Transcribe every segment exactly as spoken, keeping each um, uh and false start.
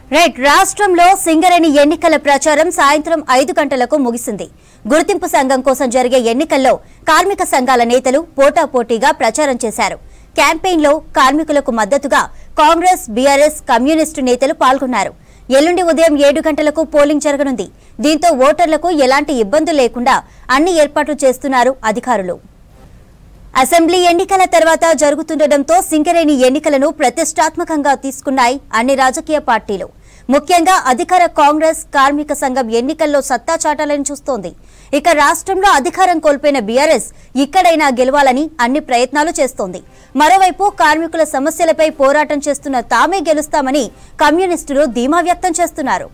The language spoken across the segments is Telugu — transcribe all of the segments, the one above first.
రైట్ రాష్ట్రంలో సింగరేణి ఎన్నికల ప్రచారం సాయంత్రం ఐదు గంటలకు ముగిసింది. గుర్తింపు సంఘం కోసం జరిగే ఎన్నికల్లో కార్మిక సంఘాల నేతలు పోటాపోటీగా ప్రచారం చేశారు. క్యాంపెయిన్లో కార్మికులకు మద్దతుగా కాంగ్రెస్, బీఆర్ఎస్, కమ్యూనిస్టు నేతలు పాల్గొన్నారు. ఎల్లుండి ఉదయం ఏడు గంటలకు పోలింగ్ జరగనుంది. దీంతో ఓటర్లకు ఎలాంటి ఇబ్బందులు లేకుండా అన్ని ఏర్పాట్లు చేస్తున్నారు అధికారులు. అసెంబ్లీ ఎన్నికల తర్వాత జరుగుతుండటంతో సింగరేణి ఎన్నికలను ప్రతిష్టాత్మకంగా తీసుకున్నాయి అన్ని రాజకీయ పార్టీలు. ముఖ్యంగా అధికార కాంగ్రెస్ కార్మిక సంఘం ఎన్నికల్లో సత్తా చాటాలని చూస్తోంది. ఇక రాష్ట్రంలో అధికారం కోల్పోయిన బీఆర్ఎస్ ఇక్కడైనా గెలవాలని అన్ని ప్రయత్నాలు చేస్తోంది. మరోవైపు కార్మికుల సమస్యలపై పోరాటం చేస్తున్న తామే గెలుస్తామని కమ్యూనిస్టులు ధీమా వ్యక్తం చేస్తున్నారు.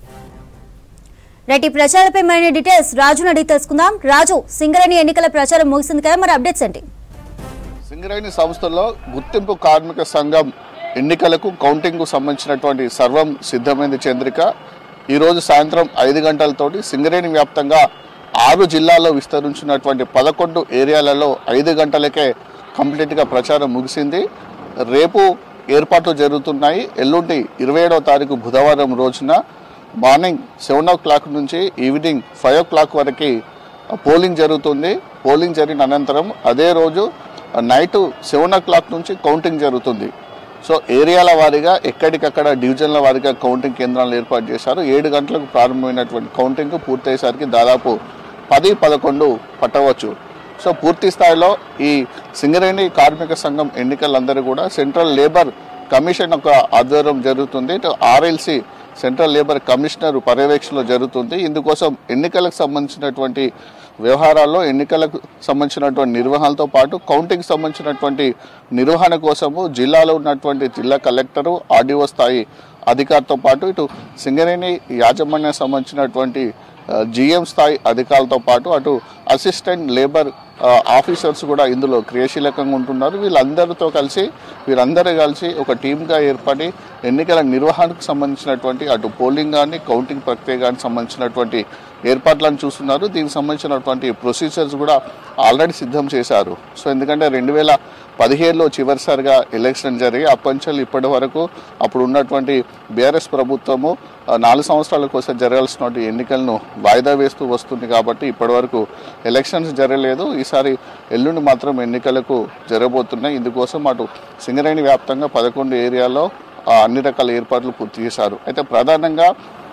రెడ్డి ప్రచారంపై మరిన్ని డీటెయిల్స్ రాజు అడిగి తెలుసుకుందాం. రాజు, సింగరేణి ఎన్నికల ప్రచారం ముగిసింది కదా, మరి అప్డేట్స్ ఏంటి? సింగరేణి సంస్థలో గుర్తింపు కార్మిక సంఘం ఎన్నికలకు కౌంటింగ్ కు సంబంధించినటువంటి సర్వం సిద్ధమైంది. చంద్రిక ఈరోజు సాయంత్రం ఐదు గంటలతోటి సింగరేణి వ్యాప్తంగా ఆరు జిల్లాల్లో విస్తరించినటువంటి పదకొండు ఏరియాలలో ఐదు గంటలకే కంప్లీట్గా ప్రచారం ముగిసింది. రేపు ఏర్పాట్లు జరుగుతున్నాయి. ఎల్లుండి ఇరవై ఏడవ తారీఖు బుధవారం రోజున మార్నింగ్ సెవెన్ ఓ క్లాక్ నుంచి ఈవినింగ్ ఫైవ్ ఓ క్లాక్ వరకు పోలింగ్ జరుగుతుంది. పోలింగ్ జరిగిన అనంతరం అదే రోజు నైట్ సెవెన్ ఓ క్లాక్ నుంచి కౌంటింగ్ జరుగుతుంది. సో ఏరియాల వారీగా ఎక్కడికక్కడ డివిజన్ల వారీగా కౌంటింగ్ కేంద్రాలను ఏర్పాటు చేశారు. ఏడు గంటలకు ప్రారంభమైనటువంటి కౌంటింగ్ పూర్తయ్యేసరికి దాదాపు పది పదకొండు పట్టవచ్చు. సో పూర్తి స్థాయిలో ఈ సింగరేణి కార్మిక సంఘం ఎన్నికలందరూ కూడా సెంట్రల్ లేబర్ కమిషన్ యొక్క ఆధ్వర్యం జరుగుతుంది. ఆర్ఎల్సి సెంట్రల్ లేబర్ కమిషనర్ పర్యవేక్షణలో జరుగుతుంది. ఇందుకోసం ఎన్నికలకు సంబంధించినటువంటి వ్యవహారాల్లో ఎన్నికలకు సంబంధించినటువంటి నిర్వహణతో పాటు కౌంటింగ్ సంబంధించినటువంటి నిర్వహణ కోసము జిల్లాలో ఉన్నటువంటి జిల్లా కలెక్టరు, ఆర్డీఓ స్థాయి అధికారితో పాటు ఇటు సింగరేణి యాజమాన్యం సంబంధించినటువంటి జిఎం స్థాయి అధికారులతో పాటు అటు అసిస్టెంట్ లేబర్ ఆఫీసర్స్ కూడా ఇందులో క్రియాశీలకంగా ఉంటున్నారు. వీళ్ళందరితో కలిసి వీరందరూ కలిసి ఒక టీమ్గా ఏర్పడి ఎన్నికల నిర్వహణకు సంబంధించినటువంటి అటు పోలింగ్ కానీ కౌంటింగ్ ప్రక్రియ కానీ సంబంధించినటువంటి ఏర్పాట్లను చూస్తున్నారు. దీనికి సంబంధించినటువంటి ప్రొసీజర్స్ కూడా ఆల్రెడీ సిద్ధం చేశారు. సో ఎందుకంటే రెండు వేల పదిహేడులో చివరిసారిగా ఎలక్షన్ జరిగి అప్పంచలు ఇప్పటి వరకు అప్పుడు ఉన్నటువంటి బీఆర్ఎస్ ప్రభుత్వము నాలుగు సంవత్సరాల కోసం జరగాల్సినటువంటి ఎన్నికలను వాయిదా వేస్తూ వస్తుంది. కాబట్టి ఇప్పటి వరకు ఎలక్షన్స్ జరగలేదు. ఈసారి ఎల్లుండి మాత్రం ఎన్నికలకు జరగబోతున్నాయి. ఇందుకోసం అటు సింగరేణి వ్యాప్తంగా పదకొండు ఏరియాల్లో అన్ని రకాల ఏర్పాట్లు పూర్తి చేశారు. అయితే ప్రధానంగా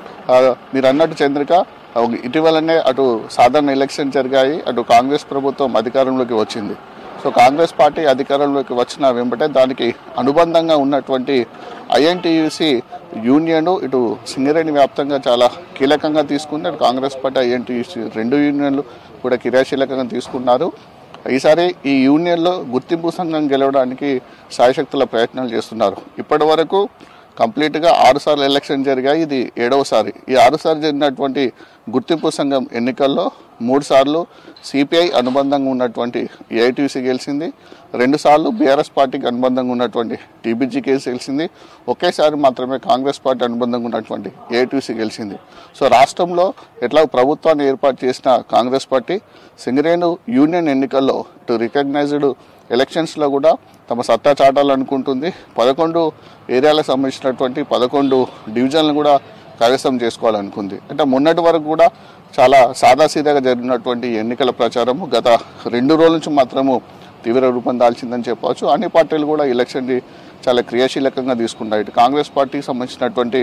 మీరు అన్నట్టు చంద్రిక, ఇటీవలనే అటు సాధారణ ఎలక్షన్ జరిగాయి. అటు కాంగ్రెస్ ప్రభుత్వం అధికారంలోకి వచ్చింది. సో కాంగ్రెస్ పార్టీ అధికారంలోకి వచ్చిన వెంబటే దానికి అనుబంధంగా ఉన్నటువంటి ఐఎన్టీయూసీ యూనియన్ ఇటు సింగరేణి వ్యాప్తంగా చాలా కీలకంగా తీసుకుంది. అటు కాంగ్రెస్ పార్టీ ఐఎన్టీయూసీ రెండు యూనియన్లు కూడా క్రియాశీలకంగా తీసుకున్నారు. ఈసారి ఈ యూనియన్లో గుర్తింపు సంఘం గెలవడానికి సాయశక్తుల ప్రయత్నాలు చేస్తున్నారు. ఇప్పటి వరకు కంప్లీట్గా ఆరు సార్లు ఎలక్షన్ జరిగాయి. ఇది ఏడవసారి. ఈ ఆరు సార్లు జరిగినటువంటి గుర్తింపు సంఘం ఎన్నికల్లో మూడు సార్లు సిపిఐ అనుబంధంగా ఉన్నటువంటి ఏఐటీసీ గెలిచింది. రెండు సార్లు బీఆర్ఎస్ పార్టీకి అనుబంధంగా ఉన్నటువంటి టీబీజీ కేసు గెలిచింది. ఒకేసారి మాత్రమే కాంగ్రెస్ పార్టీ అనుబంధంగా ఉన్నటువంటి ఏఐటీసీ గెలిచింది. సో రాష్ట్రంలో ఎట్లా ప్రభుత్వాన్ని ఏర్పాటు చేసిన కాంగ్రెస్ పార్టీ సింగరేణి యూనియన్ ఎన్నికల్లో ఇటు రికగ్నైజ్డ్ ఎలక్షన్స్లో కూడా తమ సత్తా చాటాలనుకుంటుంది. పదకొండు ఏరియాలకు సంబంధించినటువంటి పదకొండు డివిజన్లు కూడా కైవసం చేసుకోవాలనుకుంది. అంటే మొన్నటి వరకు కూడా చాలా సాదాసీదాగా జరిగినటువంటి ఎన్నికల ప్రచారము గత రెండు రోజుల నుంచి మాత్రము తీవ్ర రూపం దాల్చిందని చెప్పవచ్చు. అన్ని పార్టీలు కూడా ఎలక్షన్ని చాలా క్రియాశీలకంగా తీసుకుంటాయి. ఇటు కాంగ్రెస్ పార్టీకి సంబంధించినటువంటి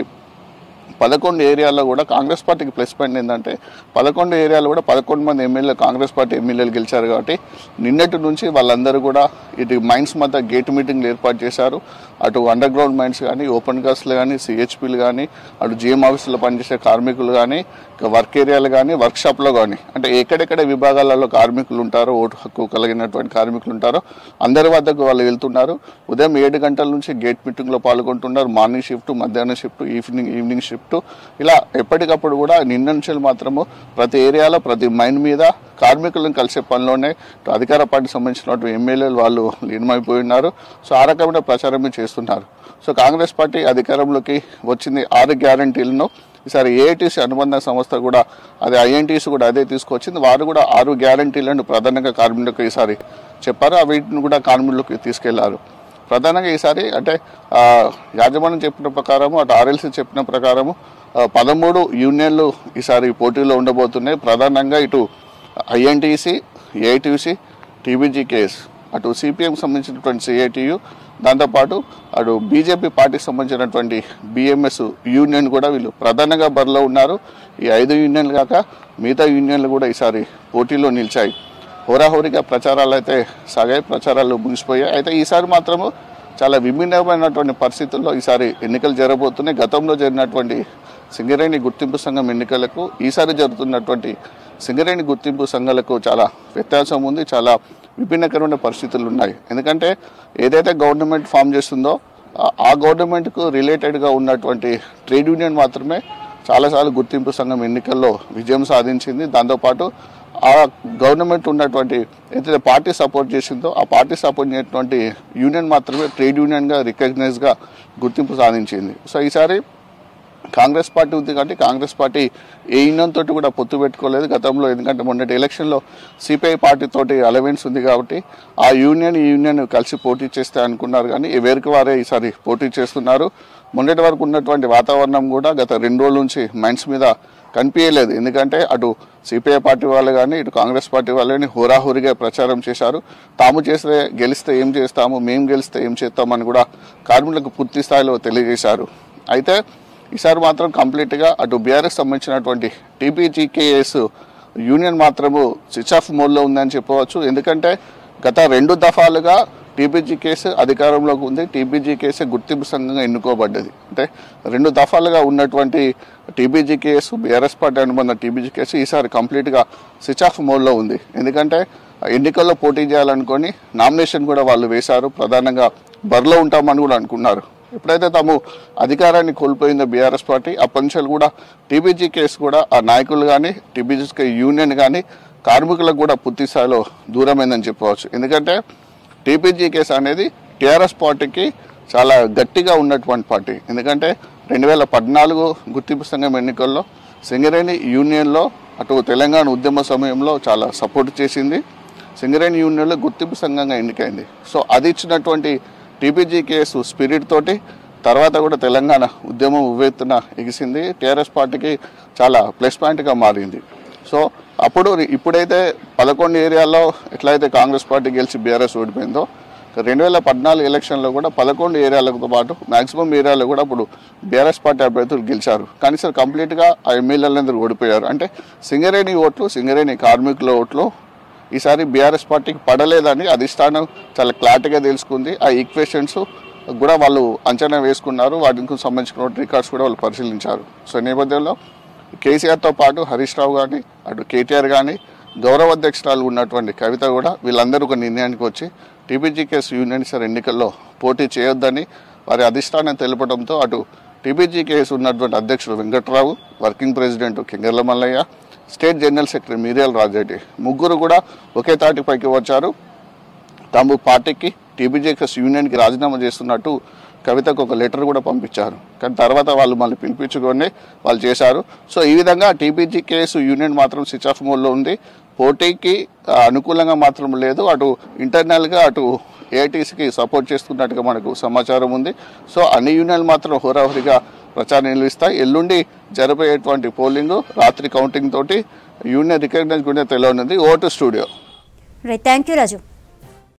పదకొండు ఏరియాల్లో కూడా కాంగ్రెస్ పార్టీకి ప్లస్ పాయింట్ ఏంటంటే పదకొండు ఏరియాలో కూడా పదకొండు మంది ఎమ్మెల్యేలు కాంగ్రెస్ పార్టీ ఎమ్మెల్యేలు గెలిచారు. కాబట్టి నిన్నటి నుంచి వాళ్ళందరూ కూడా ఇటు మైన్స్ మధ్య గేట్ మీటింగ్లు ఏర్పాటు చేశారు. అటు అండర్ గ్రౌండ్ మైన్స్ కానీ, ఓపెన్ కాస్ట్లు కానీ, సిహెచ్పీలు కానీ, అటు జిఎం ఆఫీసులో పనిచేసే కార్మికులు కానీ, వర్క్ ఏరియాలు కానీ, వర్క్షాప్లో కానీ, అంటే ఎక్కడెక్కడ విభాగాలలో కార్మికులు ఉంటారో, ఓటు హక్కు కలిగినటువంటి కార్మికులు ఉంటారో అందరి వద్దకు వాళ్ళు వెళ్తున్నారు. ఉదయం ఏడు గంటల నుంచి గేట్ మీటింగ్లో పాల్గొంటున్నారు. మార్నింగ్ షిఫ్ట్, మధ్యాహ్నం షిఫ్ట్, ఈవినింగ్ ఈవినింగ్ షిఫ్ట్, ఇలా ఎప్పటికప్పుడు కూడా నిన్న నుంచి మాత్రము ప్రతి ఏరియాలో ప్రతి మైన్ మీద కార్మికులను కలిసే పనిలోనే అధికార పార్టీకి సంబంధించినటువంటి ఎమ్మెల్యేలు వాళ్ళు లీనమైపోయి ఉన్నారు. సో ఆ రకమైన ప్రచారమే చేస్తున్నారు. సో కాంగ్రెస్ పార్టీ అధికారంలోకి వచ్చింది ఆరు గ్యారంటీలను. ఈసారి ఏఐటీసీ అనుబంధ సంస్థ కూడా అదే ఐఎన్టీసీ కూడా అదే తీసుకొచ్చింది. వారు కూడా ఆరు గ్యారంటీలను ప్రధానంగా కార్మికులకు ఈసారి చెప్పారు. వీటిని కూడా కార్మికులకు తీసుకెళ్లారు. ప్రధానంగా ఈసారి అంటే యాజమాన్యం చెప్పిన ప్రకారము అటు ఆర్ఎల్సీ చెప్పిన ప్రకారము పదమూడు యూనియన్లు ఈసారి పోటీలో ఉండబోతున్నాయి. ప్రధానంగా ఇటు ఐఎన్టీసీ, ఏఐటీసీ, టీబీజీకేఎస్, అటు సిపిఎం సంబంధించినటువంటి సిఐటియు, దాంతోపాటు అటు బీజేపీ పార్టీకి సంబంధించినటువంటి బిఎంఎస్ యూనియన్ కూడా వీళ్ళు ప్రధానంగా బరిలో ఉన్నారు. ఈ ఐదు యూనియన్లు కాక మిగతా యూనియన్లు కూడా ఈసారి పోటీలో నిలిచాయి. హోరాహోరీగా ప్రచారాలు అయితే సాగాయి, ప్రచారాలు ముగిసిపోయాయి. అయితే ఈసారి మాత్రము చాలా విభిన్నమైనటువంటి పరిస్థితుల్లో ఈసారి ఎన్నికలు జరగబోతున్నాయి. గతంలో జరిగినటువంటి సింగరేణి గుర్తింపు సంఘం ఎన్నికలకు ఈసారి జరుగుతున్నటువంటి సింగరేణి గుర్తింపు సంఘాలకు చాలా వ్యత్యాసం ఉంది, చాలా విభిన్నకరమైన పరిస్థితులు ఉన్నాయి. ఎందుకంటే ఏదైతే గవర్నమెంట్ ఫామ్ చేస్తుందో ఆ గవర్నమెంట్కు రిలేటెడ్గా ఉన్నటువంటి ట్రేడ్ యూనియన్ మాత్రమే చాలాసార్లు గుర్తింపు సంఘం ఎన్నికల్లో విజయం సాధించింది. దాంతోపాటు ఆ గవర్నమెంట్ ఉన్నటువంటి ఏదైతే పార్టీ సపోర్ట్ చేసిందో ఆ పార్టీ సపోర్ట్ చేసినటువంటి యూనియన్ మాత్రమే ట్రేడ్ యూనియన్గా రికగ్నైజ్గా గుర్తింపు సాధించింది. సో ఈసారి కాంగ్రెస్ పార్టీ ఉంది కాబట్టి కాంగ్రెస్ పార్టీ ఏ యూనియన్ తోటి కూడా పొత్తు పెట్టుకోలేదు గతంలో. ఎందుకంటే మొన్నటి ఎలక్షన్లో సిపిఐ పార్టీ తోటి అలవెన్స్ ఉంది కాబట్టి ఆ యూనియన్ ఈ యూనియన్ కలిసి పోటీ చేస్తే అనుకున్నారు, కానీ ఎవరికి వారే ఈసారి పోటీ చేస్తున్నారు. మొన్నటి వరకు ఉన్నటువంటి వాతావరణం కూడా గత రెండు రోజుల నుంచి మైండ్స్ మీద కనిపించలేదు. ఎందుకంటే అటు సిపిఐ పార్టీ వాళ్ళు కానీ ఇటు కాంగ్రెస్ పార్టీ వాళ్ళు కానీ హోరాహోరీగా ప్రచారం చేశారు. తాము చేస్తే గెలిస్తే ఏం చేస్తాము, మేము గెలిస్తే ఏం చేస్తామని కూడా కార్మికులకు పూర్తి స్థాయిలో తెలియజేశారు. అయితే ఈసారి మాత్రం కంప్లీట్గా అటు బీఆర్ఎస్ సంబంధించినటువంటి టీబీజీకేఎస్ యూనియన్ మాత్రము స్విచ్ ఆఫ్ మోడ్లో ఉందని చెప్పవచ్చు. ఎందుకంటే గత రెండు దఫాలుగా టీబీజీకేఎస్ అధికారంలోకి ఉంది, టీబీజీకేఎస్ గుర్తింపు సంఘంగా ఎన్నుకోబడ్డది. అంటే రెండు దఫాలుగా ఉన్నటువంటి టీబీజీకేఎస్ బీఆర్ఎస్ పార్టీ అనుబంధ టీబీజీకేఎస్ ఈసారి కంప్లీట్గా స్విచ్ ఆఫ్ మోడ్లో ఉంది. ఎందుకంటే ఎన్నికల్లో పోటీ చేయాలనుకొని నామినేషన్ కూడా వాళ్ళు వేశారు, ప్రధానంగా బరిలో ఉంటామని కూడా అనుకున్నారు. ఎప్పుడైతే తాము అధికారాన్ని కోల్పోయిందో బీఆర్ఎస్ పార్టీ అప్పటి నుంచి కూడా టీబీజీకేఎస్ కూడా ఆ నాయకులు కానీ టీబీజీకే యూనియన్ కానీ కార్మికులకు కూడా పూర్తి స్థాయిలో దూరమైందని చెప్పవచ్చు. ఎందుకంటే టీబీజీకేఎస్ అనేది టీఆర్ఎస్ పార్టీకి చాలా గట్టిగా ఉన్నటువంటి పార్టీ. ఎందుకంటే రెండు వేల పద్నాలుగు గుర్తింపు సంఘం ఎన్నికల్లో సింగరేణి యూనియన్లో అటు తెలంగాణ ఉద్యమ సమయంలో చాలా సపోర్ట్ చేసింది. సింగరేణి యూనియన్లో గుర్తింపు సంఘంగా ఎన్నికైంది. సో అది ఇచ్చినటువంటి టీబీజీకేఎస్ స్పిరిట్ తోటి తర్వాత కూడా తెలంగాణ ఉద్యమం ఉవ్వెత్తున ఎగిసింది. టీఆర్ఎస్ పార్టీకి చాలా ప్లస్ పాయింట్గా మారింది. సో అప్పుడు ఇప్పుడైతే పదకొండు ఏరియాల్లో ఎట్లయితే కాంగ్రెస్ పార్టీ గెలిచి బీఆర్ఎస్ ఓడిపోయిందో రెండు వేల పద్నాలుగు ఎలక్షన్లో కూడా పదకొండు ఏరియాలతో పాటు మ్యాక్సిమం ఏరియాలో కూడా అప్పుడు బీఆర్ఎస్ పార్టీ అభ్యర్థులు గెలిచారు. కానీ సార్ కంప్లీట్గా ఆ ఎమ్మెల్యేలందరూ ఓడిపోయారు. అంటే సింగరేణి ఓట్లు, సింగరేణి కార్మికుల ఓట్లు ఈసారి బీఆర్ఎస్ పార్టీకి పడలేదని అధిష్టానం చాలా క్లారిటీగా తెలుసుకుంది. ఆ ఈక్వేషన్స్ కూడా వాళ్ళు అంచనా వేసుకున్నారు, వాటికి సంబంధించిన రికార్డ్స్ కూడా వాళ్ళు పరిశీలించారు. సో నేపథ్యంలో కేసీఆర్తో పాటు హరీష్ రావు కానీ అటు కేటీఆర్ కానీ గౌరవ అధ్యక్షురాలు ఉన్నటువంటి కవిత కూడా వీళ్ళందరూ ఒక నిర్ణయానికి వచ్చి టీబీజీకేఎస్ యూనియన్ సార్ ఎన్నికల్లో పోటీ చేయొద్దని వారి అధిష్టానం తెలపడంతో అటు టీబీజీకేఎస్ ఉన్నటువంటి అధ్యక్షుడు Venkatrao, working president Kingarla Mallaiah, state general secretary Miriyala Rajareddy ముగ్గురు కూడా ఒకే తాటిపైకి వచ్చారు. తాము పార్టీకి టీబీజీకేఎస్ యూనియన్కి రాజీనామా చేస్తున్నట్టు కవితకు ఒక లెటర్ కూడా పంపించారు. కానీ తర్వాత వాళ్ళు మళ్ళీ పిలిపించుకొని వాళ్ళు చేశారు. సో ఈ విధంగా టీబీజీకేఎస్ యూనియన్ మాత్రం స్విచ్ ఆఫ్ మోడ్లో ఉంది. పోటీకి అనుకూలంగా మాత్రం లేదు. అటు ఇంటర్నల్గా అటు ఏఐటీసీకి సపోర్ట్ చేస్తున్నట్టుగా మనకు సమాచారం ఉంది. సో అన్ని యూనియన్లు మాత్రం హోరాహోరీగా ప్రచారం నిలుస్తాయి. ఎల్లుండి జరిపోయేటువంటి పోలింగ్ రాత్రి కౌంటింగ్ తోటి యూనియన్ రికగ్నైజ్ కూడా తెలియనుంది. ఓటు స్టూడియో. Thank you Raju.